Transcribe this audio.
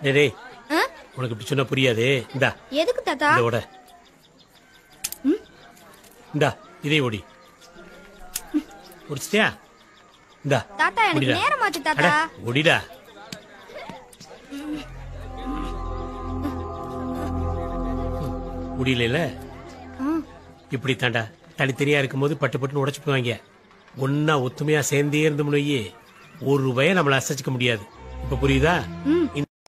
டேய் உனக்கு இப்படி சொன்னா புரியாது. இந்தா எதுக்கு தாத்தா? இதோட இந்தா இதே ஓடி முடிச்சிட்டியா? இந்தா தாத்தா எனக்கு ஓடிடா. நேரமாச்சு அட, தாத்தா. ஓடிடா. முடியல இப்படி தாண்டா தனித்தனியா இருக்கும் போது பட்டு பட்டுன்னு உடைச்சு போவாங்க. ஒன்னா ஒத்துமையா சேர்ந்தே இருந்தோம்னு ஒரு பயம் நம்மள அசைச்சிக்க முடியாது. இப்ப புரியுதா?